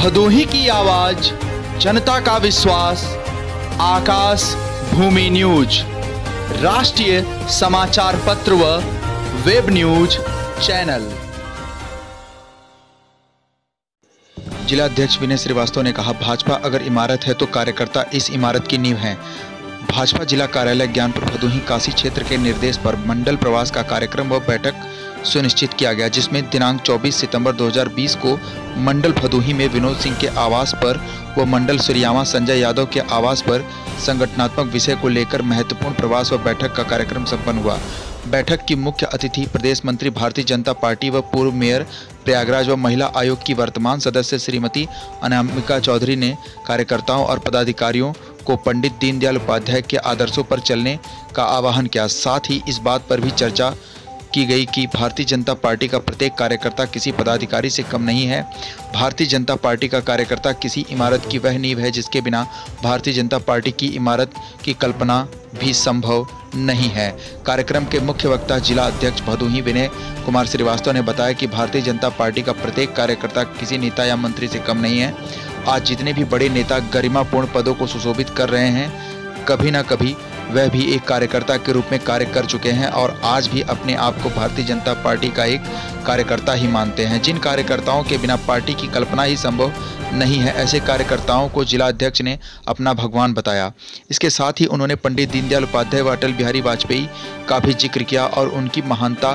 भदोही की आवाज, जनता का विश्वास, आकाश भूमि न्यूज, राष्ट्रीय समाचार पत्र व वेब न्यूज चैनल। जिला अध्यक्ष विनय श्रीवास्तव ने कहा, भाजपा अगर इमारत है तो कार्यकर्ता इस इमारत की नींव हैं। भाजपा जिला कार्यालय ज्ञानपुर भदोही काशी क्षेत्र के निर्देश पर मंडल प्रवास का कार्यक्रम व बैठक सुनिश्चित किया गया, जिसमें दिनांक 24 सितंबर 2020 को मंडल भदोही में विनोद सिंह के आवास पर व मंडल सुरियामा संजय यादव के आवास पर संगठनात्मक विषय को लेकर महत्वपूर्ण प्रवास व बैठक का कार्यक्रम संपन्न हुआ। बैठक की मुख्य अतिथि प्रदेश मंत्री भारतीय जनता पार्टी व पूर्व मेयर प्रयागराज व महिला आयोग की वर्तमान सदस्य श्रीमती अनामिका चौधरी ने कार्यकर्ताओं और पदाधिकारियों को पंडित दीनदयाल उपाध्याय के आदर्शों पर चलने का आह्वान किया। साथ ही इस बात पर भी चर्चा की गई कि भारतीय जनता पार्टी का प्रत्येक कार्यकर्ता किसी पदाधिकारी से कम नहीं है। भारतीय जनता पार्टी का कार्यकर्ता किसी इमारत की वह नींव है जिसके बिना भारतीय जनता पार्टी की इमारत की कल्पना भी संभव नहीं है। कार्यक्रम के मुख्य वक्ता जिला अध्यक्ष भदोही विनय कुमार श्रीवास्तव ने बताया कि भारतीय जनता पार्टी का प्रत्येक कार्यकर्ता किसी नेता या मंत्री से कम नहीं है। आज जितने भी बड़े नेता गरिमापूर्ण पदों को सुशोभित कर रहे हैं, कभी ना कभी वह भी एक कार्यकर्ता के रूप में कार्य कर चुके हैं और आज भी अपने आप को भारतीय जनता पार्टी का एक कार्यकर्ता ही मानते हैं। जिन कार्यकर्ताओं के बिना पार्टी की कल्पना ही संभव नहीं है, ऐसे कार्यकर्ताओं को जिला अध्यक्ष ने अपना भगवान बताया। इसके साथ ही उन्होंने पंडित दीनदयाल उपाध्याय व अटल बिहारी वाजपेयी का भी जिक्र किया और उनकी महानता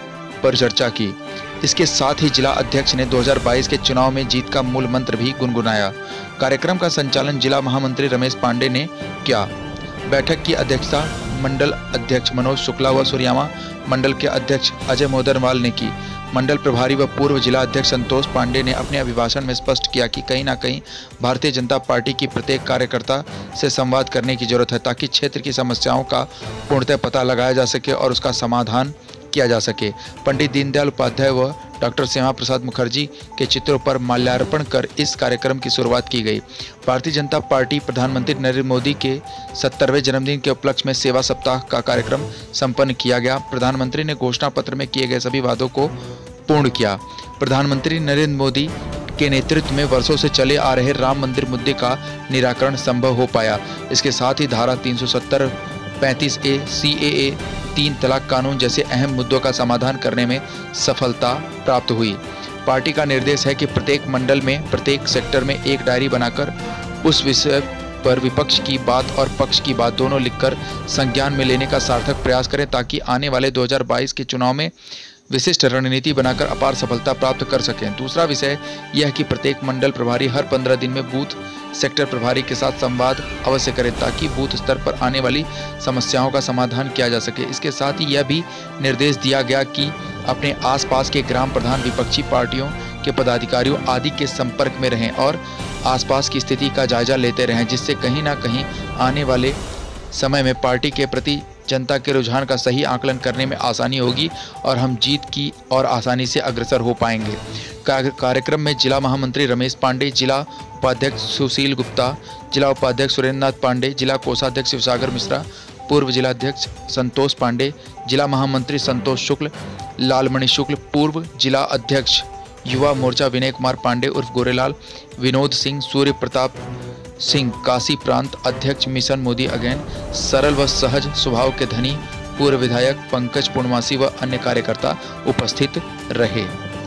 पर चर्चा की। इसके साथ ही जिला अध्यक्ष ने 2022 के चुनाव में जीत का मूल मंत्र भी गुनगुनाया। कार्यक्रम का संचालन जिला महामंत्री रमेश पांडे ने किया। बैठक की अध्यक्षता मंडल अध्यक्ष मनोज शुक्ला व सुरियामा मंडल के अध्यक्ष अजय मोदरवाल ने की। मंडल प्रभारी व पूर्व जिला अध्यक्ष संतोष पांडे ने अपने अभिभाषण में स्पष्ट किया कि कहीं ना कहीं भारतीय जनता पार्टी की प्रत्येक कार्यकर्ता से संवाद करने की जरूरत है, ताकि क्षेत्र की समस्याओं का पूर्णतः पता लगाया जा सके और उसका समाधान किया जा सके। पंडित दीनदयाल उपाध्याय व डॉक्टर श्यामा प्रसाद मुखर्जी के चित्रों पर माल्यार्पण कर इस कार्यक्रम की शुरुआत की गई। भारतीय जनता पार्टी प्रधानमंत्री नरेंद्र मोदी के 70वें जन्मदिन के उपलक्ष्य में सेवा सप्ताह का कार्यक्रम संपन्न किया गया। प्रधानमंत्री ने घोषणा पत्र में किए गए सभी वादों को पूर्ण किया। प्रधानमंत्री नरेंद्र मोदी के नेतृत्व में वर्षों से चले आ रहे राम मंदिर मुद्दे का निराकरण संभव हो पाया। इसके साथ ही धारा 370, 35A, CAA, 3 तलाक कानून जैसे अहम मुद्दों का समाधान करने में सफलता प्राप्त हुई। पार्टी का निर्देश है कि प्रत्येक मंडल में प्रत्येक सेक्टर में एक डायरी बनाकर उस विषय पर विपक्ष की बात और पक्ष की बात दोनों लिखकर संज्ञान में लेने का सार्थक प्रयास करें, ताकि आने वाले 2022 के चुनाव में विशिष्ट रणनीति बनाकर अपार सफलता प्राप्त कर सकें। दूसरा विषय यह है कि प्रत्येक मंडल प्रभारी हर 15 दिन में बूथ सेक्टर प्रभारी के साथ संवाद अवश्य करें, ताकि बूथ स्तर पर आने वाली समस्याओं का समाधान किया जा सके। इसके साथ ही यह भी निर्देश दिया गया कि अपने आसपास के ग्राम प्रधान विपक्षी पार्टियों के पदाधिकारियों आदि के संपर्क में रहें और आसपास की स्थिति का जायजा लेते रहें, जिससे कहीं ना कहीं आने वाले समय में पार्टी के प्रति जनता के रुझान का सही आकलन करने में आसानी होगी और हम जीत की और आसानी से अग्रसर हो पाएंगे। कार्यक्रम में जिला महामंत्री रमेश पांडे, जिला उपाध्यक्ष सुशील गुप्ता, जिला उपाध्यक्ष सुरेंद्र नाथ पांडे, जिला कोषाध्यक्ष शिवसागर मिश्रा, पूर्व जिलाध्यक्ष संतोष पांडे, जिला महामंत्री संतोष शुक्ल, लालमणि शुक्ल, पूर्व जिला अध्यक्ष युवा मोर्चा विनय कुमार पांडे उर्फ गोरेलाल, विनोद सिंह, सूर्य प्रताप सिंह, काशी प्रांत अध्यक्ष मिशन मोदी अगेन, सरल व सहज स्वभाव के धनी पूर्व विधायक पंकज पूर्णमासी व अन्य कार्यकर्ता उपस्थित रहे।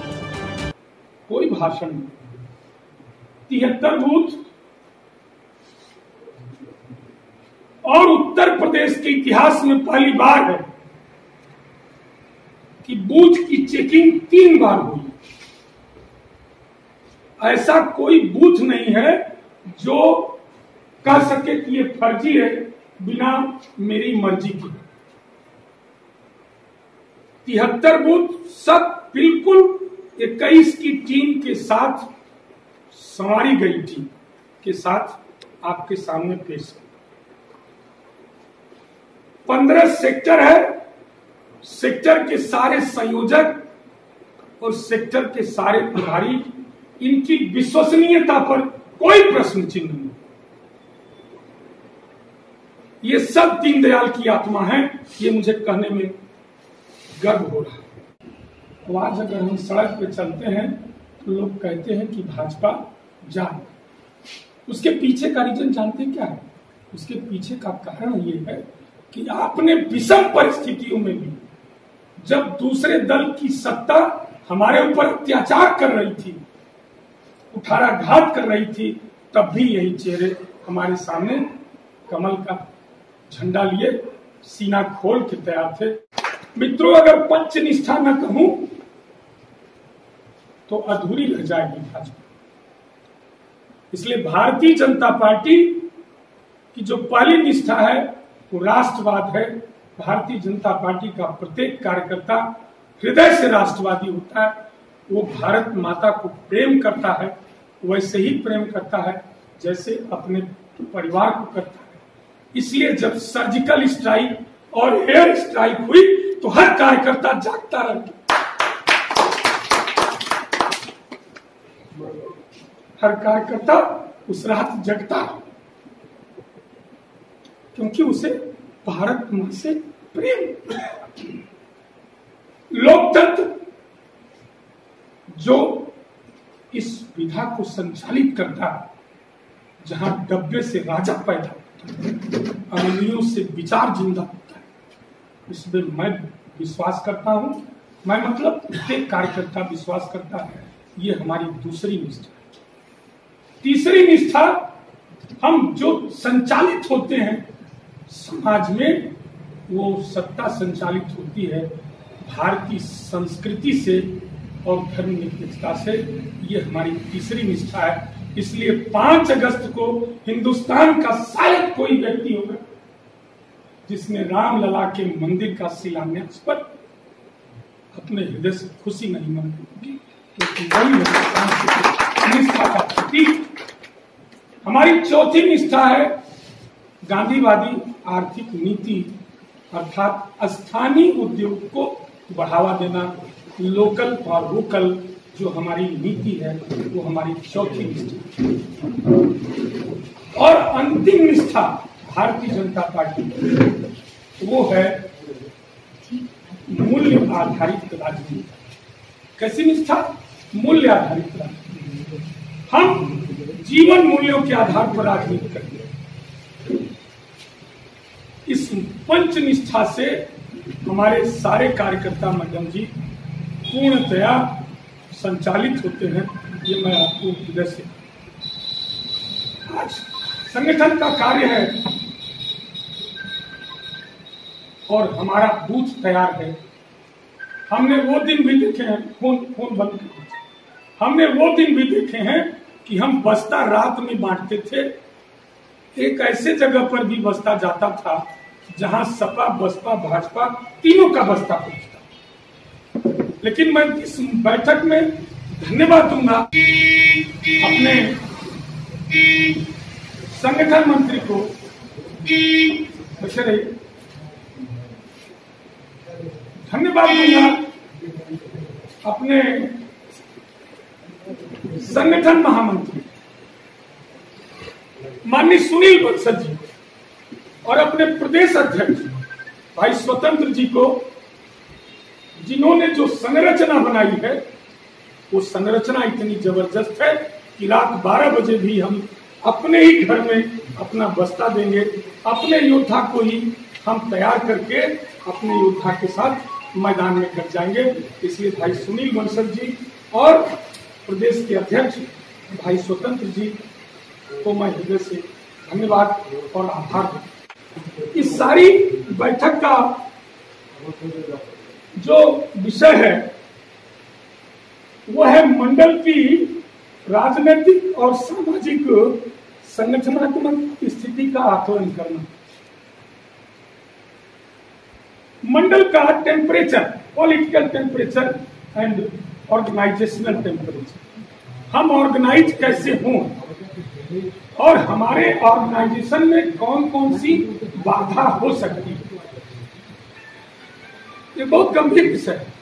कोई भाषण नहीं, 73 बूथ और उत्तर प्रदेश के इतिहास में पहली बार है कि बूथ की चेकिंग 3 बार हुई। ऐसा कोई बूथ नहीं है जो कह सके कि ये फर्जी है बिना मेरी मर्जी के। 73 बूथ सब बिल्कुल 21 की टीम के साथ, संवारी गई टीम के साथ आपके सामने पेश है। 15 सेक्टर है, सेक्टर के सारे संयोजक और सेक्टर के सारे प्रभारी, इनकी विश्वसनीयता पर कोई प्रश्न चिन्ह नहीं। ये सब दीनदयाल की आत्मा है, ये मुझे कहने में गर्व हो रहा है। तो आज अगर हम सड़क पे चलते हैं तो लोग कहते हैं कि भाजपा जान। उसके पीछे का रीजन जानते क्या है? उसके पीछे का कारण ये है कि आपने विषम परिस्थितियों में भी, जब दूसरे दल की सत्ता हमारे ऊपर अत्याचार कर रही थी, कुठाराघात कर रही थी, तब भी यही चेहरे हमारे सामने कमल का झंडा लिए सीना खोल के तैयार थे। मित्रों, अगर पंचनिष्ठा न कहूं तो अधूरी रह जाएगी भाजपा। इसलिए भारतीय जनता पार्टी की जो पहली निष्ठा है वो राष्ट्रवाद है। भारतीय जनता पार्टी का प्रत्येक कार्यकर्ता हृदय से राष्ट्रवादी होता है। वो भारत माता को प्रेम करता है, वैसे ही प्रेम करता है जैसे अपने परिवार को करता है। इसलिए जब सर्जिकल स्ट्राइक और एयर स्ट्राइक हुई तो हर कार्यकर्ता जागता रह गया। हर कार्यकर्ता उस रात जगता, क्योंकि उसे भारत मां से प्रेम। लोकतंत्र जो इस विधा को संचालित करता है, जहां डब्बे से राजा पैदा होता है, अंगुलियों से विचार जिंदा होता है, इसमें मैं विश्वास करता हूं। मैं मतलब प्रत्येक कार्यकर्ता विश्वास करता है। ये हमारी दूसरी निष्ठा। तीसरी निष्ठा, हम जो संचालित होते हैं समाज में, वो सत्ता संचालित होती है भारतीय संस्कृति से और धर्मनिरपेक्षता से। ये हमारी तीसरी निष्ठा है। इसलिए 5 अगस्त को हिंदुस्तान का शायद कोई व्यक्ति होगा जिसने रामलला के मंदिर का शिलान्यास पर अपने हृदय से खुशी नहीं मनाई होगी, क्योंकि वही हिंदुस्तान की निष्ठा का प्रतीक। हमारी चौथी निष्ठा है गांधीवादी आर्थिक नीति, अर्थात स्थानीय उद्योग को बढ़ावा देना। लोकल और वोकल जो हमारी नीति है वो हमारी चौथी निष्ठा। और अंतिम निष्ठा भारतीय जनता पार्टी की, वो है मूल्य आधारित राजनीति। कैसी निष्ठा? मूल्य आधारित राजनीति। हम जीवन मूल्यों के आधार पर राजनीति करते हैं। इस पंच निष्ठा से हमारे सारे कार्यकर्ता मैडम जी पूर्णतया संचालित होते हैं। ये मैं आपको हृदय से, आज संगठन का कार्य है और हमारा बूथ तैयार है। हमने वो दिन भी देखे हैं, फोन बंद कर दीजिए। हमने वो दिन भी देखे हैं कि हम बस्ता रात में बांटते थे। एक ऐसे जगह पर भी बस्ता जाता था जहां सपा, बसपा, भाजपा तीनों का बस्ता पहुंचता। लेकिन मैं इस बैठक में धन्यवाद दूंगा अपने संगठन मंत्री को, धन्यवाद दूंगा अपने संगठन महामंत्री माननीय सुनील बंसल जी और अपने प्रदेश अध्यक्ष भाई स्वतंत्र जी को, जिन्होंने जो संरचना बनाई है वो संरचना इतनी जबरदस्त है कि रात 12 बजे भी हम अपने ही घर में अपना बस्ता देंगे। अपने योद्धा को ही हम तैयार करके अपने योद्धा के साथ मैदान में कर जाएंगे। इसलिए भाई सुनील बंसल जी और प्रदेश के अध्यक्ष भाई स्वतंत्र जी को मैं हृदय से धन्यवाद और आभार देता। इस सारी बैठक का जो विषय है वो है मंडल की राजनीतिक और सामाजिक संगठनात्मक स्थिति का आकलन करना। मंडल का temperature, political temperature and organisational temperature. हम ऑर्गेनाइज कैसे हों और हमारे ऑर्गेनाइजेशन में कौन कौन सी बाधा हो सकती है, ये बहुत गंभीर विषय है।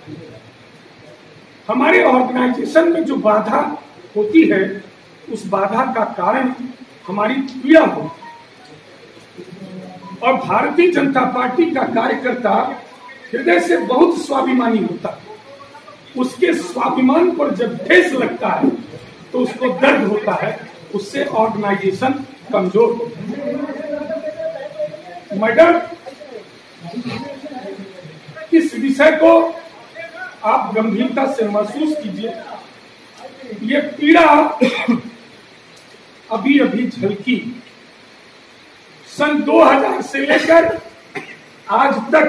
हमारे ऑर्गेनाइजेशन में जो बाधा होती है उस बाधा का कारण हमारी पीड़ा हो। और भारतीय जनता पार्टी का कार्यकर्ता हृदय से बहुत स्वाभिमानी होता है। उसके स्वाभिमान पर जब ठेस लगता है तो उसको दर्द होता है, उससे ऑर्गेनाइजेशन कमजोर होता है। मैडम, इस विषय को आप गंभीरता से महसूस कीजिए। ये पीड़ा अभी अभी झलकी। सन 2000 से लेकर आज तक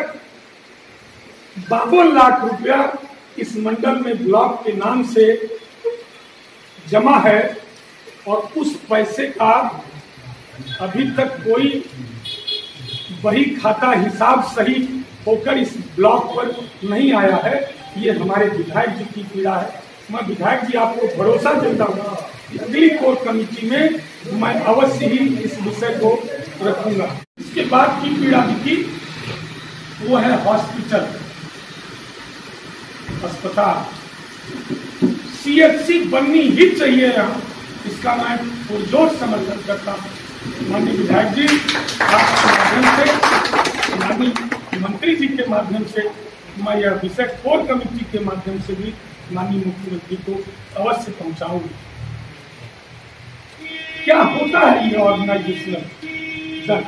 52 लाख रुपया इस मंडल में ब्लॉक के नाम से जमा है और उस पैसे का अभी तक कोई बही खाता हिसाब सही होकर इस ब्लॉक पर नहीं आया है। ये हमारे विधायक जी की पीड़ा है। मैं विधायक जी आपको भरोसा देता हूँ, अगली कोर कमेटी में मैं अवश्य ही इस विषय को रखूंगा। इसके बाद की पीड़ा की वो है हॉस्पिटल, अस्पताल, CHC बननी ही चाहिए यहाँ। इसका मैं पुरजोर समर्थन करता हूँ। माननीय विधायक जी आपके माध्यम से, माननीय मंत्री जी के माध्यम से मैं यह विषय कोर कमेटी के माध्यम से भी माननीय मुख्यमंत्री को अवश्य पहुंचाऊंगी। क्या होता है ये ऑर्गेनाइजेशनल दर्द?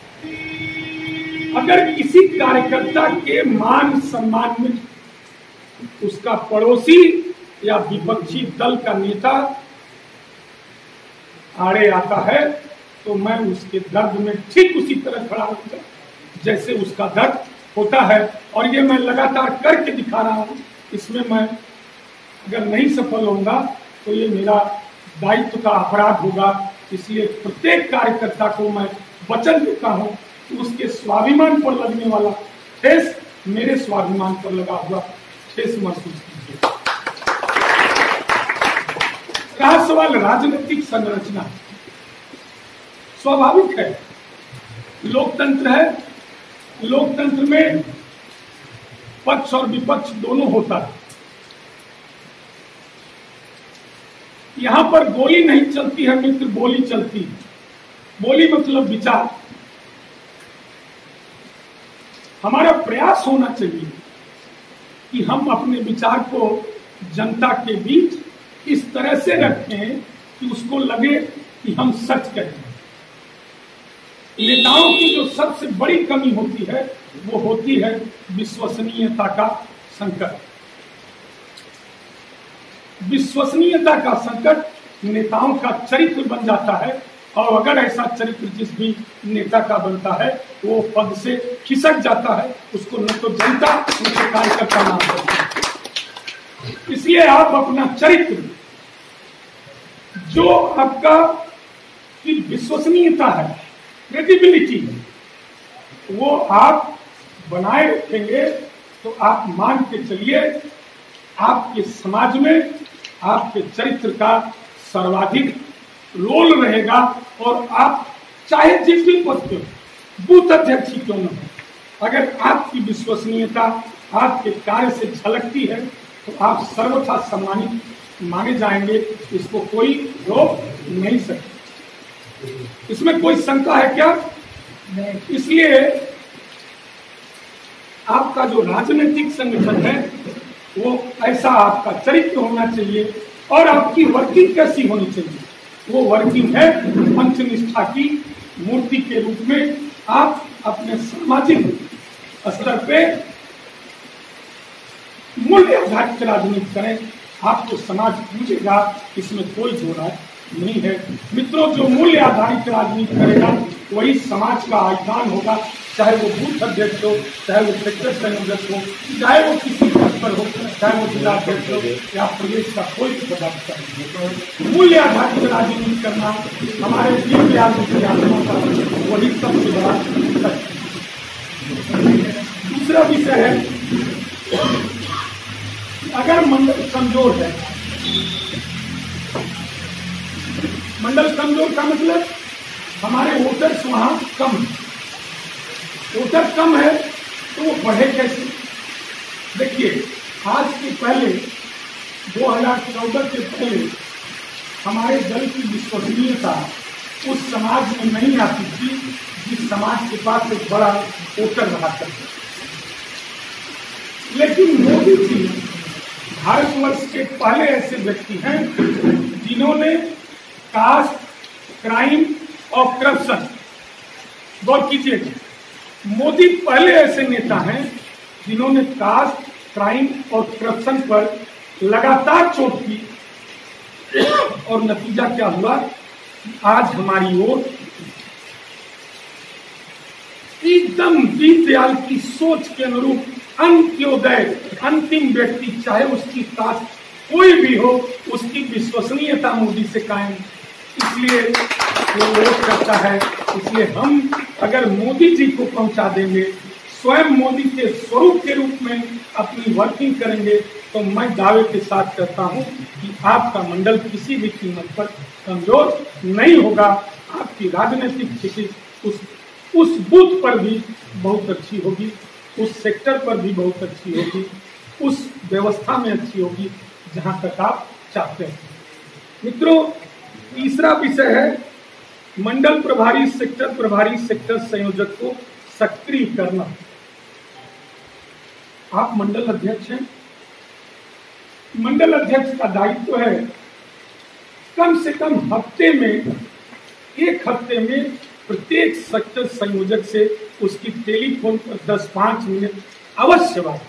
अगर किसी कार्यकर्ता के मान सम्मान में उसका पड़ोसी या विपक्षी दल का नेता आड़े आता है तो मैं उसके दर्द में ठीक उसी तरह खड़ा होता जैसे उसका दर्द होता है। और ये मैं लगातार करके दिखा रहा हूँ। इसमें मैं अगर नहीं सफल होऊंगा तो ये मेरा दायित्व का अपराध होगा। इसलिए प्रत्येक कार्यकर्ता को मैं वचन देता हूँ कि उसके स्वाभिमान पर लगने वाला ठेस मेरे स्वाभिमान पर लगा हुआ ठेस महसूस कीजिए। कहा सवाल राजनीतिक संरचना, स्वाभाविक है, लोकतंत्र है। लोकतंत्र में पक्ष और विपक्ष दोनों होता है। यहां पर गोली नहीं चलती है मित्र, बोली चलती है। बोली मतलब विचार। हमारा प्रयास होना चाहिए कि हम अपने विचार को जनता के बीच इस तरह से रखें कि उसको लगे कि हम सच कह रहे हैं। नेताओं की जो सबसे बड़ी कमी होती है वो होती है विश्वसनीयता का संकट। विश्वसनीयता का संकट नेताओं का चरित्र बन जाता है। और अगर ऐसा चरित्र जिस भी नेता का बनता है वो पद से खिसक जाता है, उसको न तो जनता न तो कार्यकर्ता नाम करता है। इसलिए आप अपना चरित्र, जो आपका की विश्वसनीयता है, क्रेडिबिलिटी, वो आप बनाए रखेंगे तो आप मान के चलिए आपके समाज में आपके चरित्र का सर्वाधिक रोल रहेगा। और आप चाहे जिस भी पद पे बूथ अध्यक्ष क्यों न हो, अगर आपकी विश्वसनीयता आपके कार्य से झलकती है तो आप सर्वथा सम्मानित माने जाएंगे। इसको कोई रोक नहीं सकता। इसमें कोई शंका है क्या? इसलिए आपका जो राजनीतिक संगठन है वो ऐसा आपका चरित्र होना चाहिए। और आपकी वर्किंग कैसी होनी चाहिए? वो वर्किंग है पंचनिष्ठा की मूर्ति के रूप में। आप अपने सामाजिक स्तर पे मूल्य आधारित राजनीति करें, आपको समाज पूछेगा, इसमें कोई दो राय नहीं है। मित्रों, जो मूल्य आधारित राजनीति करेगा वही समाज का आइकान होगा, चाहे वो बूथ अध्यक्ष हो, चाहे वो सेक्टर संयोजक हो, चाहे वो किसी पद पर हो, चाहे वो जिला अध्यक्ष हो या प्रदेश का कोई भी पदाधिकारी हो। मूल्य आधारित राजनीति करना हमारे दीनदयाल आत्मा का वही सबसे बड़ा सच। दूसरा विषय है, अगर मंडल कमजोर है, मंडल कमजोर का मतलब हमारे वोटर्स वहां कम है। वोटर कम है तो वो बढ़े कैसे? देखिए, आज के पहले 2014 के पहले हमारे दल की विश्वसनीयता उस समाज में नहीं आती थी जिस समाज के पास एक बड़ा वोटर रहा करता। लेकिन मोदी जी भारतवर्ष के पहले ऐसे व्यक्ति हैं जिन्होंने कास्ट, क्राइम और करप्शन, गौर कीजिएगा, मोदी पहले ऐसे नेता हैं जिन्होंने कास्ट, क्राइम और करप्शन पर लगातार चोट की, और नतीजा क्या हुआ? आज हमारी वोट एकदम दीनदयाल की सोच के अनुरूप अंत्योदय, अंतिम व्यक्ति, चाहे उसकी कास्ट कोई भी हो, उसकी विश्वसनीयता मोदी से कायम, इसलिए वो वोट करता है। इसलिए हम अगर मोदी जी को पहुंचा देंगे, स्वयं मोदी के स्वरूप के रूप में अपनी वर्किंग करेंगे, तो मैं दावे के साथ कहता हूं कि आपका मंडल किसी भी कीमत पर कमजोर नहीं होगा। आपकी राजनीतिक स्थिति उस बूथ पर भी बहुत अच्छी होगी, उस सेक्टर पर भी बहुत अच्छी होगी, उस व्यवस्था में अच्छी होगी जहां तक आप चाहते हैं। मित्रों, तीसरा विषय है मंडल प्रभारी, सेक्टर प्रभारी, सेक्टर संयोजक को सक्रिय करना। आप मंडल अध्यक्ष हैं, मंडल अध्यक्ष का दायित्व है कम से कम एक हफ्ते में प्रत्येक सेक्टर संयोजक से उसकी टेलीफोन पर 10-5 मिनट अवश्य बात।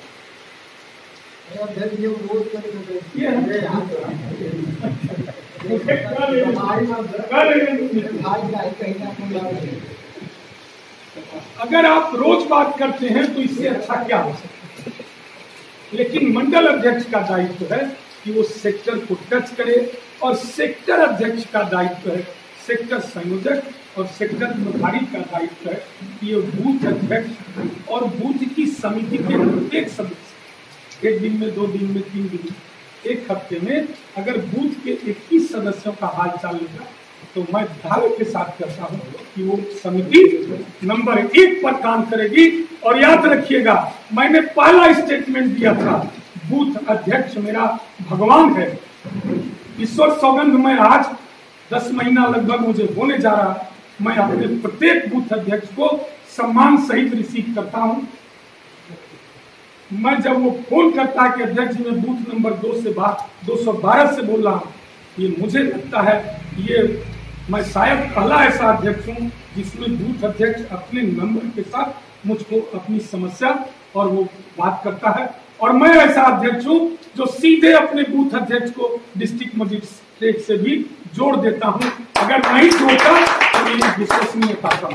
अगर आप रोज बात करते हैं तो इससे अच्छा क्या हो सकता है, लेकिन मंडल अध्यक्ष का दायित्व है कि वो सेक्टर को टच करे, और सेक्टर अध्यक्ष का दायित्व है, सेक्टर संयोजक और सेक्टर प्रभारी का दायित्व है कि ये बूथ अध्यक्ष और बूथ की समिति के प्रत्येक सदस्य 1 दिन में, 2 दिन में, 3 दिन में, 1 हफ्ते में अगर बूथ के 21 सदस्यों का हाल चाल लेगा, तो मैं दावे के साथ कहता हूं कि वो समिति नंबर 1 पर काम करेगी। और याद रखिएगा, मैंने पहला स्टेटमेंट दिया था, बूथ अध्यक्ष मेरा भगवान है। ईश्वर सौगंध मैं आज 10 महीना लगभग मुझे होने जा रहा, मैं अपने प्रत्येक बूथ अध्यक्ष को सम्मान सहित रिसीव करता हूं। मैं जब वो फोन करता है कि अध्यक्ष जी मैं बूथ नंबर 212 से बोल रहा हूं, ये मुझे लगता है ये मैं शायद पहला ऐसा अध्यक्ष हूं जिसमें बूथ अध्यक्ष अपने नंबर के साथ मुझको अपनी समस्या और वो बात करता है। और मैं ऐसा अध्यक्ष हूं जो सीधे अपने बूथ अध्यक्ष को डिस्ट्रिक्ट मजिस्ट्रेट से भी जोड़ देता हूं। अगर नहीं जोड़ता तो मेरी विश्वसनीयता कम।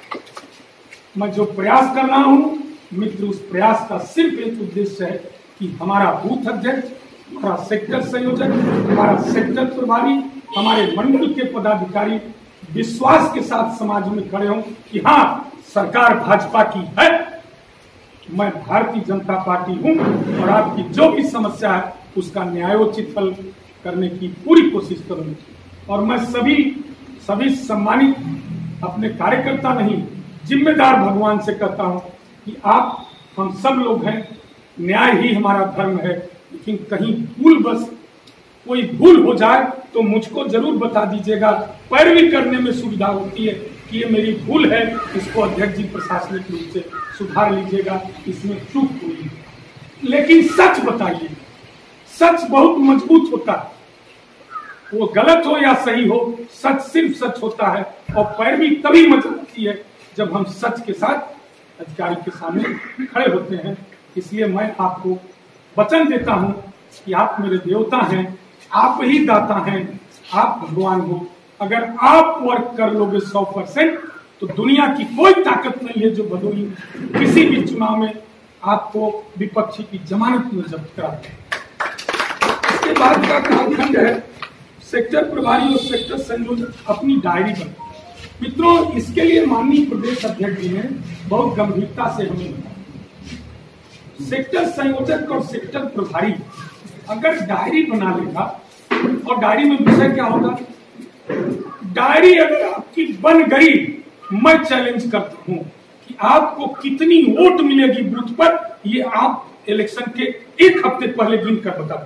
मैं जो प्रयास कर रहा हूं मित्र, उस प्रयास का सिर्फ एक उद्देश्य है कि हमारा बूथ अध्यक्ष, हमारा सेक्टर संयोजक, हमारा सेक्टर प्रभारी, हमारे मंडल के पदाधिकारी विश्वास के साथ समाज में खड़े हों कि हाँ, सरकार भाजपा की है, मैं भारतीय जनता पार्टी हूं, और आपकी जो भी समस्या है उसका न्यायोचित हल करने की पूरी कोशिश करूंगी। और मैं सभी सम्मानित अपने कार्यकर्ता नहीं, जिम्मेदार भगवान से कहता हूं कि आप हम सब लोग हैं, न्याय ही हमारा धर्म है, लेकिन कहीं कोई भूल हो जाए तो मुझको जरूर बता दीजिएगा। पैरवी करने में सुविधा होती है कि ये मेरी भूल है, इसको अध्यक्ष जी प्रशासनिक रूप से सुधार लीजिएगा, इसमें चूक हुई, लेकिन सच बताइए। सच बहुत मजबूत होता है, वो गलत हो या सही हो, सच सिर्फ सच होता है। और पैरवी तभी मजबूती है जब हम सच के साथ अधिकारी के सामने खड़े होते हैं। इसलिए मैं आपको वचन देता हूं कि आप मेरे देवता हैं, आप ही दाता हैं, आप भगवान हो। अगर आप वर्क कर लोगे 100%, तो दुनिया की कोई ताकत नहीं है जो भदोही किसी भी चुनाव में आपको विपक्षी की जमानत में जब्त करा दे। इसके बाद का कालखंड है सेक्टर प्रभारी और सेक्टर संयोजक अपनी डायरी पर। मित्रों, इसके लिए माननीय प्रदेश अध्यक्ष जी ने बहुत गंभीरता से हमें बताया। सेक्टर संयोजक और सेक्टर प्रभारी अगर डायरी बना लेगा, और डायरी में विषय क्या होगा, डायरी अगर आपकी बन गई, मैं चैलेंज करता हूं कि आपको कितनी वोट मिलेगी बूथ पर, ये आप इलेक्शन के 1 हफ्ते पहले गिनकर बता।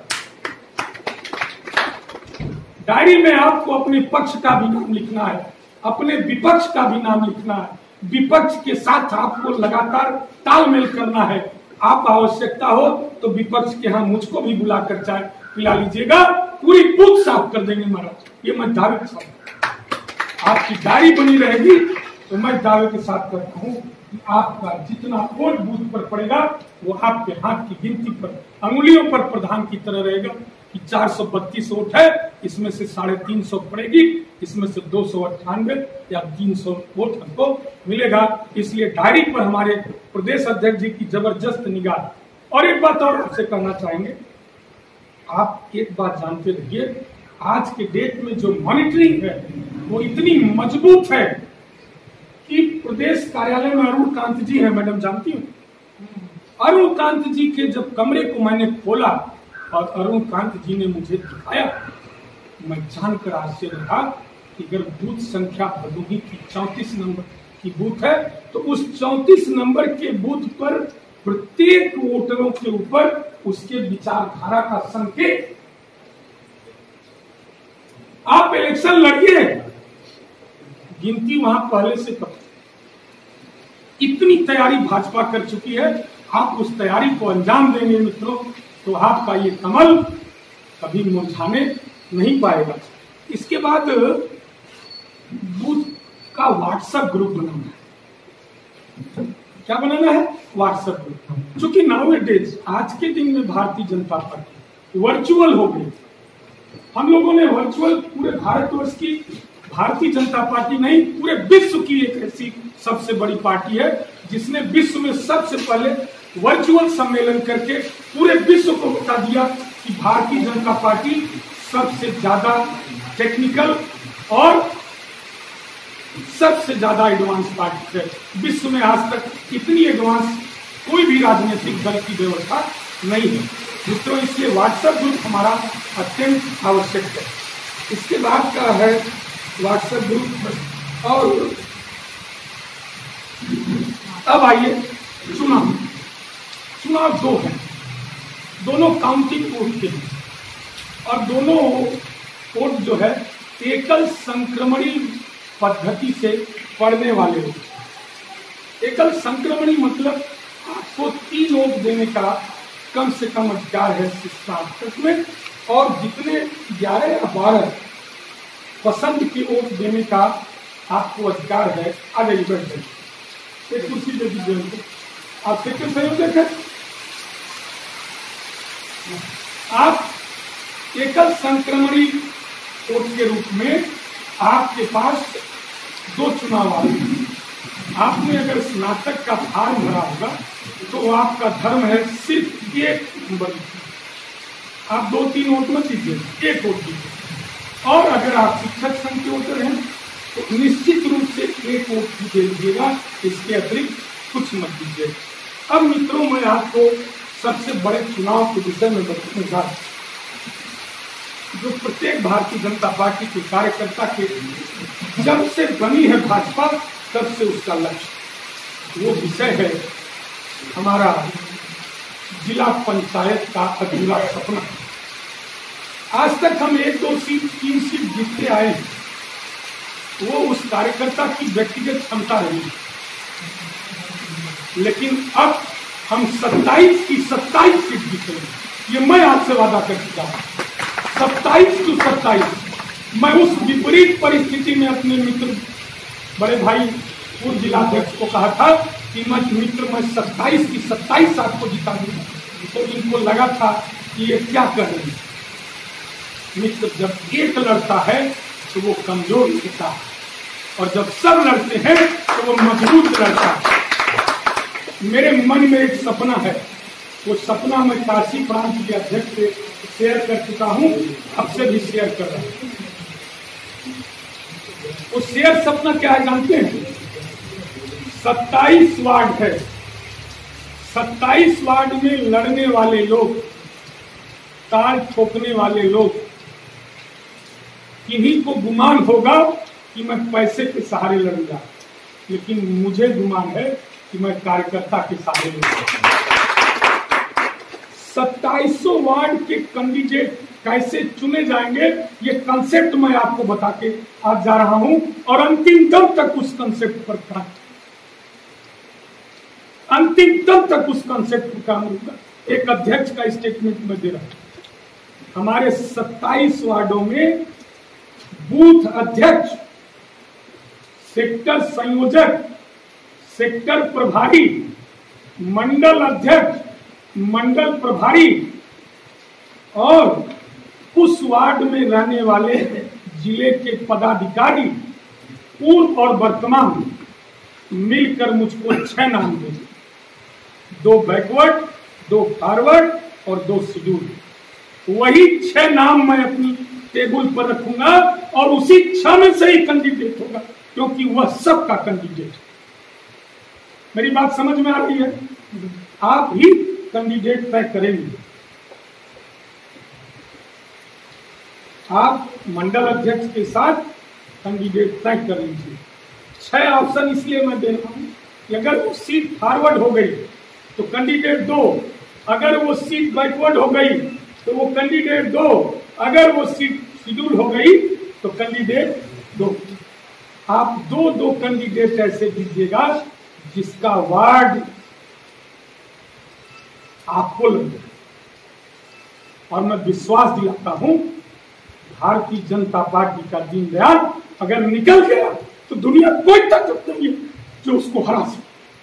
डायरी में आपको अपने पक्ष का भी नाम लिखना है, अपने विपक्ष का भी नाम लिखना है, विपक्ष के साथ आपको लगातार तालमेल करना है। आप आवश्यकता हो तो विपक्ष के यहाँ मुझको भी बुलाकर चाय पिला लीजिएगा, पूरी बूथ साफ कर देंगे महाराज, ये मैं दावे के साथ, आपकी डायरी बनी रहेगी तो मैं दावे के साथ करता हूं कि आपका जितना वोट बूथ पर पड़ेगा वो आपके हाथ की गिनती पर, अंगुलियों पर प्रधान की तरह रहेगा कि 432 वोट है, इसमें से 350 पड़ेगी, इसमें से 298 या 300 वोट हमको मिलेगा। इसलिए डायरी पर हमारे प्रदेश अध्यक्ष जी की जबरदस्त निगाह। और एक बात और आपसे कहना चाहेंगे, आप एक बात जानते रहिए, आज के डेट में जो मॉनिटरिंग है वो इतनी मजबूत है कि प्रदेश कार्यालय में अरुण कांत जी है, मैडम जानती हूँ, अरुण कांत जी के जब कमरे को मैंने खोला और अरुण कांत जी ने मुझे दिखाया, मैं जानकर आश्चर्य रहा कि अगर बूथ संख्या भदोही की 34 नंबर की बूथ है तो उस 34 नंबर के बूथ पर प्रत्येक वोटरों के ऊपर उसके विचारधारा का संकेत। आप इलेक्शन लड़िए, गिनती वहां पहले से कब, इतनी तैयारी भाजपा कर चुकी है, आप उस तैयारी को अंजाम देंगे मित्रों तो आपका ये कमल कभी मुरझाने नहीं पाएगा। इसके बाद बूथ का व्हाट्सएप ग्रुप बनाना है। क्या बनाना है? WhatsApp group. क्योंकि नाउ इट इज, आज के दिन में भारतीय जनता पार्टी वर्चुअल हो गई। हम लोगों ने वर्चुअल पूरे भारतवर्ष की, भारतीय जनता पार्टी नहीं पूरे विश्व की एक ऐसी सबसे बड़ी पार्टी है जिसने विश्व में सबसे पहले वर्चुअल सम्मेलन करके पूरे विश्व को बता दिया कि भारतीय जनता पार्टी सबसे ज्यादा टेक्निकल और सबसे ज्यादा एडवांस पार्टी है। विश्व में आज तक इतनी एडवांस कोई भी राजनीतिक दल की व्यवस्था नहीं है मित्रों। इसलिए व्हाट्सएप ग्रुप हमारा अत्यंत आवश्यक है। इसके बाद का है व्हाट्सएप ग्रुप। और अब आइए चुनाव। चुनाव दो है, दोनों काउंटिंग वोट के हैं और दोनों वोट जो है एकल संक्रमणी पद्धति से पड़ने वाले वोट। एकल संक्रमणी मतलब आपको 3 वोट देने का कम से कम अधिकार है स्नातक में, और जितने 11 या 12 पसंद के वोट देने का आपको अधिकार है। आ जाइए, बैठ जाइए, एक कुर्सी दे दीजिए। आप सेक्टर संयोजक है, आप एकल संक्रमणी वोट के रूप में आपके पास 2 चुनाव आ रहे हैं। आपने अगर स्नातक का फॉर्म भरा होगा तो आपका धर्म है सिर्फ 1 नंबर। आप 2-3 वोट मत दीजिए, 1 वोट दीजिए। और अगर आप शिक्षक संघ के वोटर हैं तो निश्चित रूप से 1 वोट दे दीजिएगा, इसके अतिरिक्त कुछ मत दीजिए। अब मित्रों, मैं आपको सबसे बड़े चुनाव के विषय में बताने जा रहा हूं, जो प्रत्येक भारतीय जनता पार्टी के कार्यकर्ता के जब से बनी है भाजपा तब से उसका लक्ष्य, वो विषय है हमारा जिला पंचायत का अधूरा सपना। आज तक हम 1-2 सीट 3 सीट जीतते आए हैं, वो उस कार्यकर्ता की व्यक्तिगत क्षमता रही, लेकिन अब हम 27 की 27 सीट जीतेंगे। ये मैं आपसे वादा कर चुका हूं, 27-27। मैं उस विपरीत परिस्थिति में अपने मित्र बड़े भाई पूर्व जिलाध्यक्ष को कहा था कि मैं 27 की 27 आपको जिता दूंगा, तो इनको लगा था कि ये क्या कर रहे हैं। मित्र, जब एक लड़ता है तो वो कमजोर होता है, और जब सब लड़ते हैं तो वो मजबूत लड़ता है। मेरे मन में एक सपना है, वो सपना मैं काशी प्रांत के अध्यक्ष से शेयर कर चुका हूं, आपसे भी शेयर कर रहा हूं। वो शेयर सपना क्या है जानते हैं? 27 वार्ड है, 27 वार्ड में लड़ने वाले लोग, ताल ठोकने वाले लोग, किन्हीं को गुमान होगा कि मैं पैसे के सहारे लड़ूंगा, लेकिन मुझे गुमान है कि मैं कार्यकर्ता के सहारे लड़ूंगा। 2700 वार्ड के कैंडिडेट कैसे चुने जाएंगे, ये कंसेप्ट मैं आपको बता के आज जा रहा हूं, और अंतिम दम तक उस कंसेप्ट पर काम, अंतिम दम तक उस कंसेप्ट पर काम होगा। एक अध्यक्ष का स्टेटमेंट मैं दे रहा हूं। हमारे 27 वार्डों में बूथ अध्यक्ष, सेक्टर संयोजक, सेक्टर प्रभारी, मंडल अध्यक्ष, मंडल प्रभारी और उस वार्ड में रहने वाले जिले के पदाधिकारी पूर्व और वर्तमान मिलकर मुझको 6 नाम दें, 2 बैकवर्ड, 2 फॉरवर्ड और 2 शेड्यूल। वही 6 नाम मैं अपनी टेबल पर रखूंगा और उसी 6 में से ही कैंडिडेट होगा, क्योंकि वह सबका कैंडिडेट है। मेरी बात समझ में आ रही है? आप ही कैंडिडेट तय करेंगे। आप मंडल अध्यक्ष के साथ कैंडिडेट तय कर लीजिए। 6 ऑप्शन इसलिए मैं दे रहा हूं कि अगर वो सीट फॉरवर्ड हो गई तो कैंडिडेट 2, अगर वो सीट बैकवर्ड हो गई तो वो कैंडिडेट 2, अगर वो सीट शेड्यूल हो गई तो कैंडिडेट 2। आप 2 कैंडिडेट ऐसे दीजिएगा जिसका वार्ड आपको लगे। और मैं विश्वास दिलाता हूं, भारतीय जनता पार्टी का दीनदयाल अगर निकल गया तो दुनिया कोई ताकत नहीं है जो उसको हरा सके।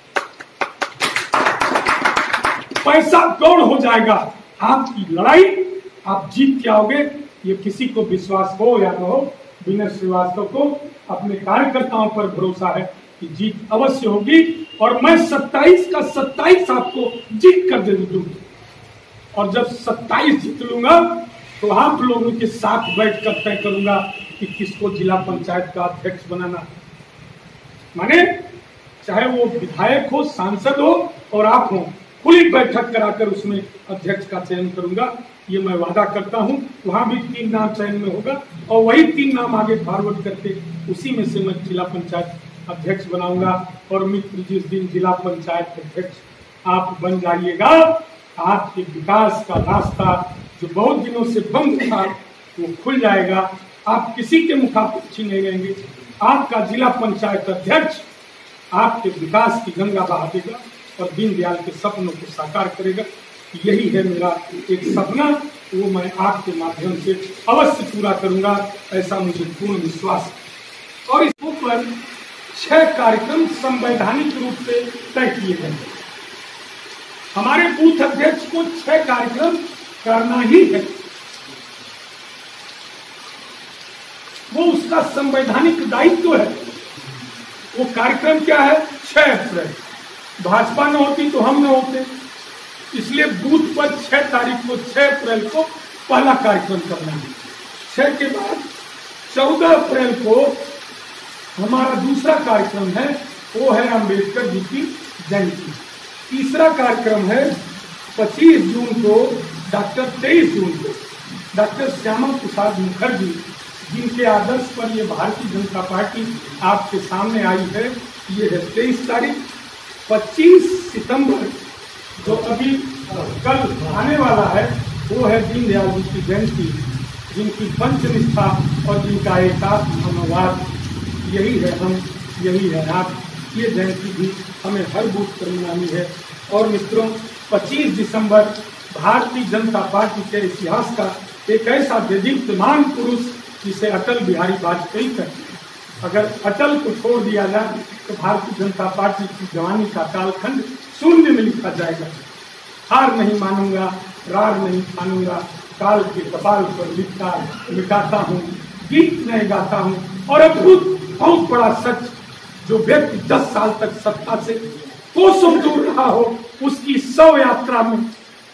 पैसा गौड़ हो जाएगा, आपकी लड़ाई आप जीत के आओगे, ये किसी को विश्वास हो या न हो। विनय श्रीवास्तव को अपने कार्यकर्ताओं पर भरोसा है कि जीत अवश्य होगी और मैं 27 का 27 आपको जीत कर जरूर दूंगा। और जब 27 जीत लूंगा तो आप लोगों के साथ बैठकर तय करूंगा कि किसको जिला पंचायत का अध्यक्ष बनाना। माने चाहे वो विधायक हो, सांसद हो और आप हो, खुली बैठक कराकर उसमें अध्यक्ष का चयन करूंगा। ये मैं वादा करता हूं। वहां भी 3 नाम चयन में होगा और वही 3 नाम आगे फॉरवर्ड करके उसी में से मैं जिला पंचायत अध्यक्ष बनाऊंगा। और मित्र, जिस दिन जिला पंचायत अध्यक्ष आप बन जाइएगा, आपके विकास का रास्ता जो बहुत दिनों से बंद था वो खुल जाएगा। आप किसी के मुखापेक्षी नहीं रहेंगे। आपका जिला पंचायत अध्यक्ष आपके विकास की गंगा बहा देगा और दीनदयाल के सपनों को साकार करेगा। यही है मेरा एक सपना, वो मैं आपके माध्यम से अवश्य पूरा करूंगा, ऐसा मुझे पूर्ण विश्वास है। और इस पर 6 कार्यक्रम संवैधानिक रूप से तय किए गए। हमारे बूथ अध्यक्ष को 6 कार्यक्रम करना ही है, वो उसका संवैधानिक दायित्व है। वो कार्यक्रम क्या है? 6 अप्रैल। भाजपा न होती तो हम न होते, इसलिए बूथ पर 6 तारीख को 6 अप्रैल को पहला कार्यक्रम करना है। 6 के बाद 14 अप्रैल को हमारा दूसरा कार्यक्रम है, वो है अम्बेडकर जी की जयंती। तीसरा कार्यक्रम है 25 जून को, 23 जून को डॉक्टर श्यामा प्रसाद मुखर्जी, जिनके आदर्श पर ये भारतीय जनता पार्टी आपके सामने आई है, ये है 23 तारीख। 25 सितंबर जो अभी कल आने वाला है, वो है दीनदयाल जी की जयंती, जिनकी पंचनिष्ठा और जिनका एकात्म अनुवाद यही है हम, यही है आप। ये जयंती भी हमें हर बूथ पर मनानी है। और मित्रों, 25 दिसंबर भारतीय जनता पार्टी के इतिहास का एक ऐसा दीप्तमान पुरुष जिसे अटल बिहारी वाजपेयी कहते हैं। अगर अटल को छोड़ दिया जाए तो भारतीय जनता पार्टी की जवानी का कालखंड शून्य में लिखा जाएगा। हार नहीं मानूंगा, रार नहीं मानूंगा, काल के कपाल पर लिटाता हूँ, गीत नहीं गाता हूँ। और अद्भुत बहुत बड़ा सच, जो व्यक्ति 10 साल तक सत्ता से कोसों दूर रहा हो, उसकी 100 यात्रा में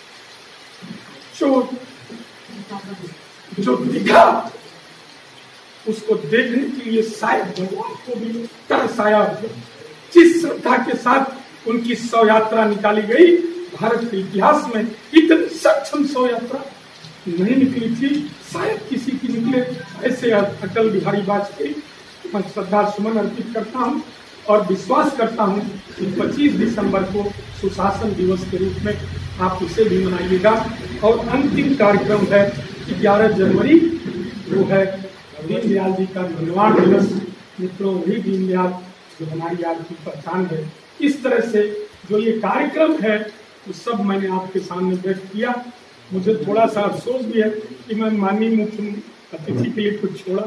जो दिखा, उसको देखने के लिए शायद भगवान को भी तरसाया हो। जिस श्रद्धा के साथ उनकी 100 यात्रा निकाली गई, भारत के इतिहास में इतनी सक्षम 100 यात्रा नहीं निकली थी, शायद किसी की निकले। ऐसे अटल बिहारी वाजपेयी मैं श्रद्धा सुमन अर्पित करता हूँ और विश्वास करता हूँ कि 25 दिसंबर को सुशासन दिवस के रूप में आप उसे भी मनाइएगा। और अंतिम कार्यक्रम है 11 जनवरी, वो है दीनदयाल जी का निर्वाण दिवस। मित्रों, वही दीनदयाल जो हमारी आज की पहचान है। इस तरह से जो ये कार्यक्रम है वो सब मैंने आपके सामने व्यक्त किया। मुझे थोड़ा सा अफसोस भी है कि मैं माननीय मुख्य अतिथि के लिए कुछ छोड़ा।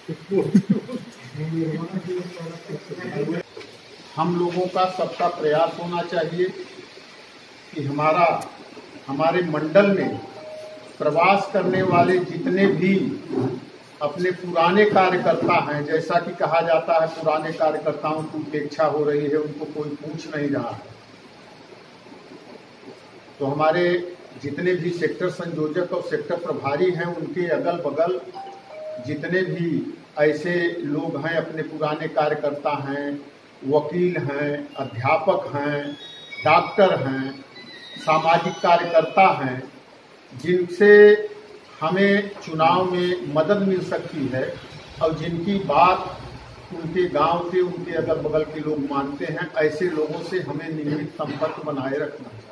हम लोगों का सबका प्रयास होना चाहिए कि हमारे मंडल में प्रवास करने वाले जितने भी अपने पुराने कार्यकर्ता हैं, जैसा कि कहा जाता है पुराने कार्यकर्ताओं की उपेक्षा हो रही है, उनको कोई पूछ नहीं रहा है, तो हमारे जितने भी सेक्टर संयोजक और सेक्टर प्रभारी हैं उनके अगल बगल जितने भी ऐसे लोग हैं, अपने पुराने कार्यकर्ता हैं, वकील हैं, अध्यापक हैं, डॉक्टर हैं, सामाजिक कार्यकर्ता हैं, जिनसे हमें चुनाव में मदद मिल सकती है और जिनकी बात उनके गांव के, उनके अगल बगल के लोग मानते हैं, ऐसे लोगों से हमें नियमित संपर्क बनाए रखना चाहिए।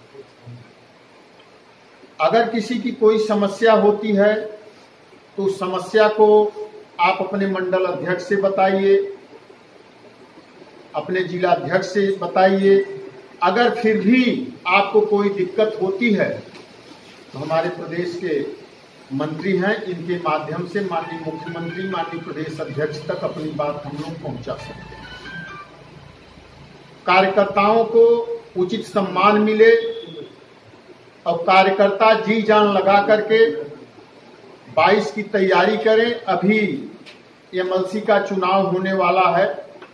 अगर किसी की कोई समस्या होती है तो उस समस्या को आप अपने मंडल अध्यक्ष से बताइए, अपने जिला अध्यक्ष से बताइए। अगर फिर भी आपको कोई दिक्कत होती है तो हमारे प्रदेश के मंत्री हैं, इनके माध्यम से माननीय मुख्यमंत्री, माननीय प्रदेश अध्यक्ष तक अपनी बात हम लोग पहुंचा सकते हैं। कार्यकर्ताओं को उचित सम्मान मिले और कार्यकर्ता जी जान लगा करके 22 की तैयारी करें। अभी एमएलसी का चुनाव होने वाला है,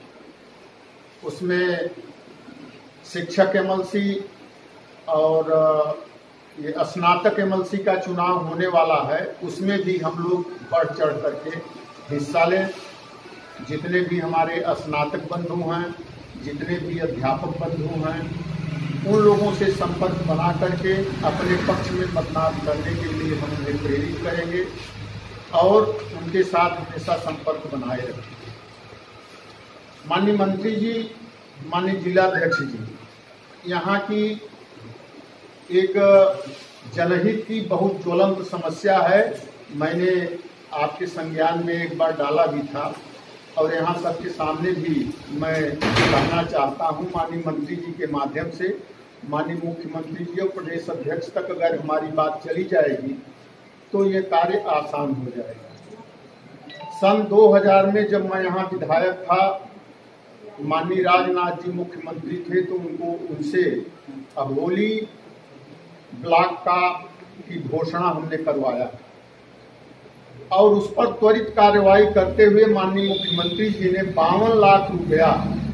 उसमें शिक्षक एमएलसी और ये स्नातक एमएलसी का चुनाव होने वाला है। उसमें भी हम लोग बढ़ चढ़ करके हिस्सा लें। जितने भी हमारे स्नातक बंधु हैं, जितने भी अध्यापक बंधु हैं, उन लोगों से संपर्क बना करके अपने पक्ष में मतदान करने के लिए हम उन्हें प्रेरित करेंगे और उनके साथ हमेशा संपर्क बनाए रखेंगे। माननीय मंत्री जी, माननीय जिलाध्यक्ष जी, यहाँ की एक जनहित की बहुत ज्वलंत समस्या है। मैंने आपके संज्ञान में एक बार डाला भी था और यहाँ सबके सामने भी मैं कहना चाहता हूँ, माननीय मंत्री जी के माध्यम से, माननीय मुख्यमंत्री जी और प्रदेश अध्यक्ष तक अगर हमारी बात चली जाएगी तो ये कार्य आसान हो जाएगा। सन 2000 में जब मैं यहाँ विधायक था, माननीय राजनाथ जी मुख्यमंत्री थे, तो उनसे अभोली ब्लॉक की घोषणा हमने करवाया और उस पर त्वरित कार्रवाई करते हुए माननीय मुख्यमंत्री जी ने 52 लाख रुपया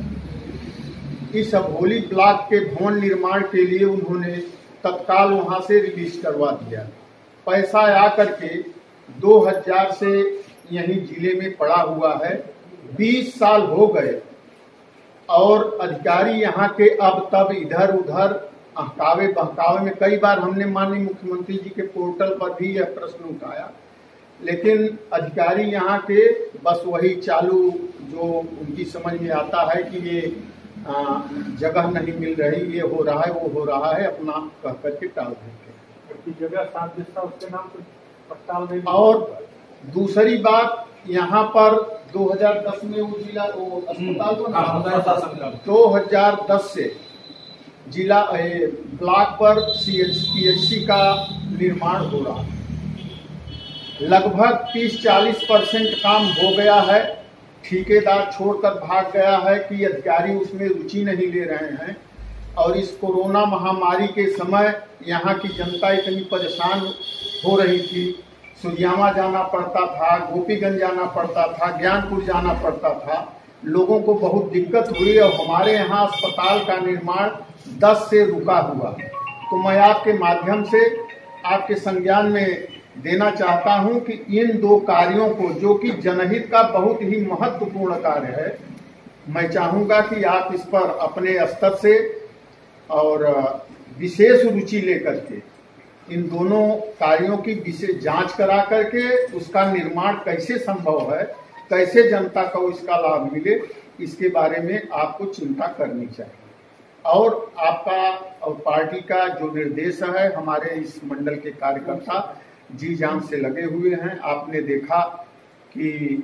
इस अभोली ब्लॉक के भवन निर्माण के लिए उन्होंने तत्काल वहां से रिलीज करवा दिया। पैसा आकर के 2000 से यहीं जिले में पड़ा हुआ है। 20 साल हो गए और अधिकारी यहाँ के अब तब इधर उधर अहकावे बहकावे में, कई बार हमने माननीय मुख्यमंत्री जी के पोर्टल पर भी यह प्रश्न उठाया, लेकिन अधिकारी यहाँ के बस वही चालू जो उनकी समझ में आता है कि ये जगह नहीं मिल रही, ये हो रहा है, वो हो रहा है, अपना कह करके टाल देते जगह साफ दिखता उसके नाम पर। और दूसरी बात, यहाँ पर 2010 में वो जिला वो अस्पताल को ना 2010 से जिला ब्लॉक पर PHC का निर्माण हो रहा है। लगभग 30-40% काम हो गया है। ठेकेदार छोड़कर भाग गया है कि अधिकारी उसमें रुचि नहीं ले रहे हैं और इस कोरोना महामारी के समय यहाँ की जनता इतनी परेशान हो रही थी। सुरयामा जाना पड़ता था, गोपीगंज जाना पड़ता था, ज्ञानपुर जाना पड़ता था, लोगों को बहुत दिक्कत हुई और हमारे यहाँ अस्पताल का निर्माण 10 से रुका हुआ। तो मैं आपके माध्यम से आपके संज्ञान में देना चाहता हूं कि इन दो कार्यों को, जो कि जनहित का बहुत ही महत्वपूर्ण कार्य है, मैं चाहूंगा कि आप इस पर अपने स्तर से और विशेष रुचि लेकर के इन दोनों कार्यों की विशेष जांच करा करके उसका निर्माण कैसे संभव है, कैसे जनता को इसका लाभ मिले, इसके बारे में आपको चिंता करनी चाहिए। और आपका और पार्टी का जो निर्देश है, हमारे इस मंडल के कार्यकर्ता जी जान से लगे हुए हैं। आपने देखा कि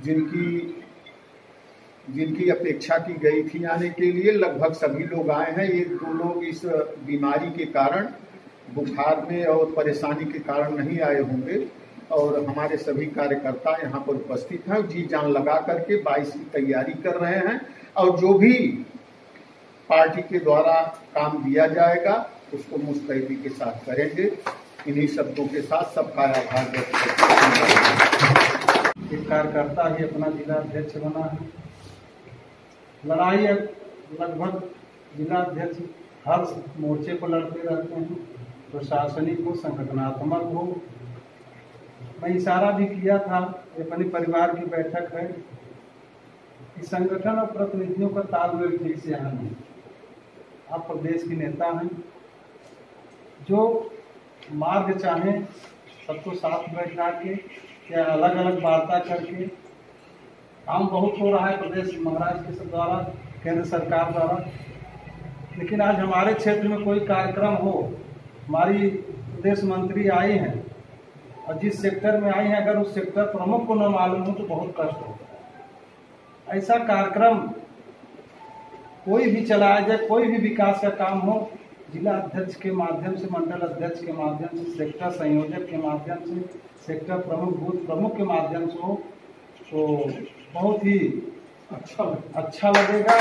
जिनकी अपेक्षा की गई थी आने के लिए लगभग सभी लोग आए हैं। 1-2 लोग इस बीमारी के कारण बुखार में और परेशानी के कारण नहीं आए होंगे और हमारे सभी कार्यकर्ता यहाँ पर उपस्थित हैं, जी जान लगा करके 22 की तैयारी कर रहे हैं और जो भी पार्टी के द्वारा काम दिया जाएगा उसको मुस्तैदी के साथ करेंगे। इन्हीं शब्दों के साथ सबका आभार व्यक्त करते हैं। एक कार्यकर्ता ही अपना जिला अध्यक्ष बना है। लड़ाई लगभग जिला अध्यक्ष हर मोर्चे पर लड़ते रहते हैं, प्रशासनिक हो संगठनात्मक हो। मैं इशारा भी किया था, अपने परिवार की बैठक है कि संगठन और प्रतिनिधियों का तालमेल ठीक से यहाँ नहीं। आप प्रदेश के नेता हैं, जो मार्ग चाहें सबको साथ बैठा के या अलग अलग वार्ता करके काम बहुत हो रहा है प्रदेश महाराज के द्वारा, केंद्र सरकार द्वारा। लेकिन आज हमारे क्षेत्र में कोई कार्यक्रम हो, हमारी प्रदेश मंत्री आए हैं और जिस सेक्टर में आए हैं अगर उस सेक्टर प्रमुख को न मालूम हो तो बहुत कष्ट होता है। ऐसा कार्यक्रम कोई भी चलाया जाए, कोई भी विकास का काम हो, जिला अध्यक्ष के माध्यम से, मंडल अध्यक्ष के माध्यम से, सेक्टर संयोजक के माध्यम से, सेक्टर प्रमुख, बूथ प्रमुख के माध्यम से हो तो बहुत ही अच्छा लगेगा।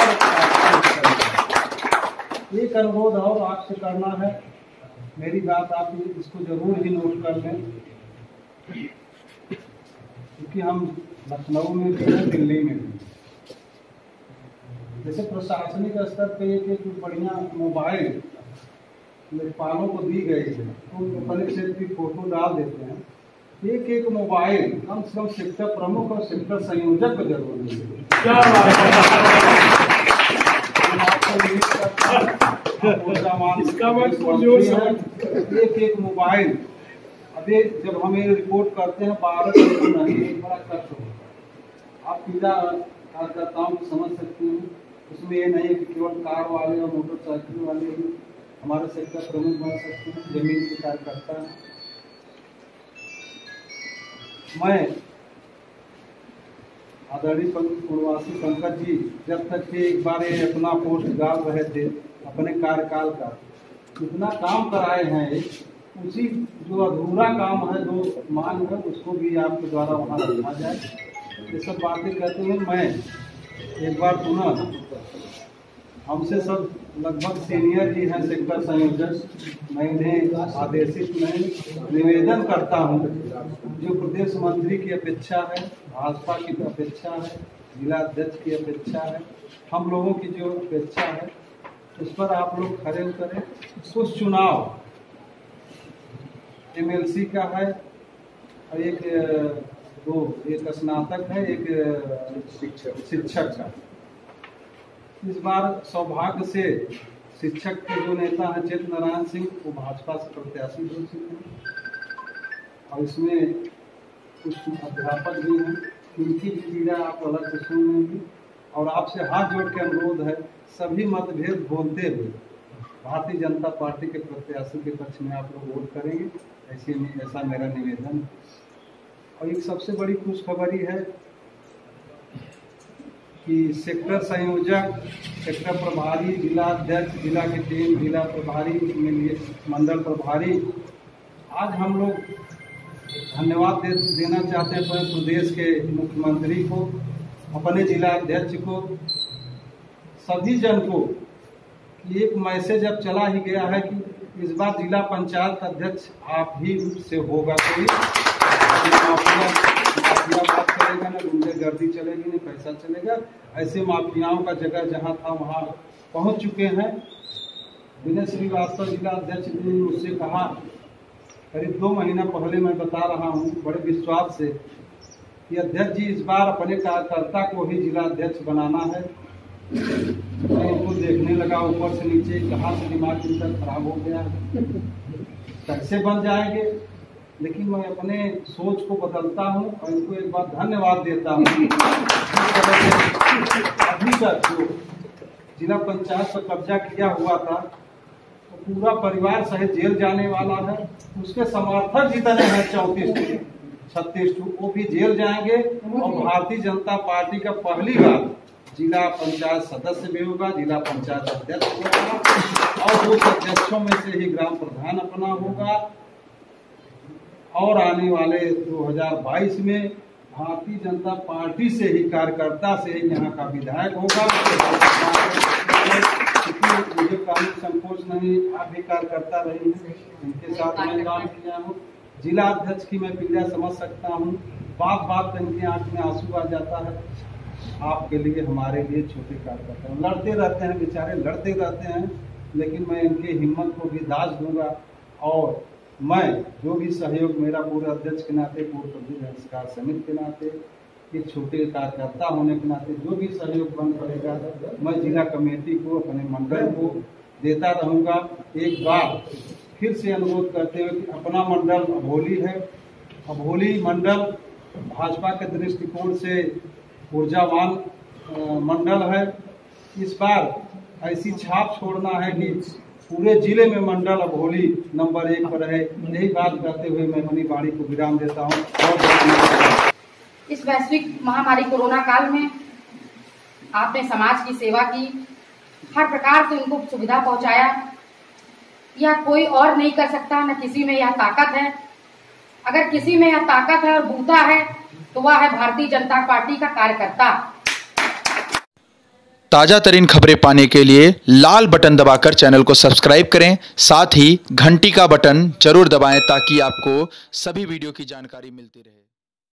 एक अनुरोध और आपसे करना है, मेरी बात आप इसको जरूर ही नोट कर लें, क्योंकि हम लखनऊ में भी हैं, दिल्ली में भी। जैसे प्रशासनिक स्तर पे एक बढ़िया मोबाइल लेखपालों को दी गई है, तो अपने क्षेत्र की फोटो डाल देते हैं। एक मोबाइल कम से कम सेक्टर प्रमुख और सेक्टर संयोजक को जरूर मिलेगी। एक मोबाइल अभी जब हम ये रिपोर्ट करते हैं 12 नहीं, बड़ा कष्ट होता है। आप पीड़ा कार्यकर्ताओं को समझ सकते हैं। उसमें ये नहीं है कि केवल कार वाले और मोटरसाइकिल वाले ही हमारे सेक्टर प्रमुख बन सकते हैं, जमीन के कार्यकर्ता हैं। मैं आदरणीय पूर्ववासी पंकज जी जब तक के एक बार ये अपना पोस्ट डाल रहे थे अपने कार्यकाल का, इतना काम कराए हैं, उसी जो अधूरा काम है, जो मांग है, उसको भी आपके द्वारा वहाँ रखा जाए। ये सब बातें कहते हुए मैं एक बार पुनः, हमसे सब लगभग सीनियर जी हैं सेक्टर संयोजक, मैं इन्हें आदेशित में निवेदन करता हूं, जो प्रदेश मंत्री की अपेक्षा है, भाजपा की अपेक्षा है, जिला अध्यक्ष की अपेक्षा है, हम लोगों की जो अपेक्षा है उस पर आप लोग खरे उतरें। कुछ चुनाव एमएलसी का है और एक स्नातक है, एक शिक्षक का। इस बार सौभाग्य से शिक्षक के जो नेता हैं चेत नारायण सिंह, वो भाजपा से प्रत्याशी घोषित हैं और इसमें कुछ अध्यापक भी हैं, उनकी भी पीड़ा आप अलग से सुन लेंगे। और आपसे हाथ जोड़ के अनुरोध है, सभी मतभेद बोलते हुए भारतीय जनता पार्टी के प्रत्याशी के पक्ष में आप लोग वोट करेंगे, ऐसा मेरा निवेदन। और एक सबसे बड़ी खुशखबरी है कि सेक्टर संयोजक, सेक्टर प्रभारी, जिला अध्यक्ष, जिला की टीम, जिला प्रभारी, मंडल प्रभारी, आज हम लोग धन्यवाद देना चाहते हैं अपने प्रदेश के मुख्यमंत्री को, अपने जिला अध्यक्ष को, सभी जन को कि एक मैसेज अब चला ही गया है कि इस बार जिला पंचायत अध्यक्ष आप ही से होगा। कोई माफिया बात चलेगा ना, गुंडागर्दी चलेगी, नहीं पैसा चलेगा। ऐसे माफियाओं का जगह जहां था वहां पहुंच चुके हैं। विनय श्रीवास्तव जिला अध्यक्ष ने मुझसे कहा करीब 2 महीना पहले, मैं बता रहा हूं बड़े विश्वास से कि अध्यक्ष जी इस बार अपने कार्यकर्ता को ही जिला अध्यक्ष बनाना है। मैं इनको देखने लगा ऊपर से नीचे, कहाँ से दिमाग इनका खराब हो गया, कैसे बन जाएंगे। लेकिन मैं अपने सोच को बदलता हूं और इनको एक बार धन्यवाद देता हूं। अभी तक जो जिला पंचायत पर कब्जा किया हुआ था तो पूरा परिवार सहित जेल जाने वाला है। उसके समर्थक जितने हैं 34-36, वो भी जेल जाएंगे और भारतीय जनता पार्टी का पहली बार जिला पंचायत सदस्य भी होगा, जिला पंचायत अध्यक्ष होगा और उस अध्यक्षों में से ही ग्राम प्रधान अपना होगा। और आने वाले 2022 में भारतीय जनता पार्टी से ही, कार्यकर्ता से ही यहाँ का विधायक होगा। मुझे कानून संकोच नहीं, आप भी कार्यकर्ता रहे हैं, इनके साथ मैं काम किया हूँ। जिला अध्यक्ष की मैं पीड़ा समझ सकता हूँ, बात बात पे इनकी आंख में आंसू आ जाता है। आपके लिए, हमारे लिए छोटे कार्यकर्ता लड़ते रहते हैं, बेचारे लड़ते रहते हैं, लेकिन मैं इनकी हिम्मत को भी दाज दूंगा और मैं जो भी सहयोग मेरा पूर्व अध्यक्ष के नाते, पूर्व प्रदेश कार्य समिति के नाते, एक छोटे कार्यकर्ता होने के नाते जो भी सहयोग बन पड़ेगा मैं जिला कमेटी को, अपने मंडल को देता रहूंगा। एक बार फिर से अनुरोध करते हुए कि अपना मंडल अभोली है, अभोली मंडल भाजपा के दृष्टिकोण से ऊर्जावान मंडल है। इस बार ऐसी छाप छोड़ना है कि पूरे जिले में मंडल अभोली नंबर 1 पर है। यही बात करते हुए मैं अपनी वाणी को विराम देता हूँ। इस वैश्विक महामारी कोरोना काल में आपने समाज की सेवा की, हर प्रकार से उनको सुविधा पहुंचाया। यह कोई और नहीं कर सकता, न किसी में यह ताकत है। अगर किसी में यह ताकत है और बूता है तो वह है भारतीय जनता पार्टी का कार्यकर्ता। ताजा तरीन खबरें पाने के लिए लाल बटन दबाकर चैनल को सब्सक्राइब करें, साथ ही घंटी का बटन जरूर दबाएं ताकि आपको सभी वीडियो की जानकारी मिलती रहे।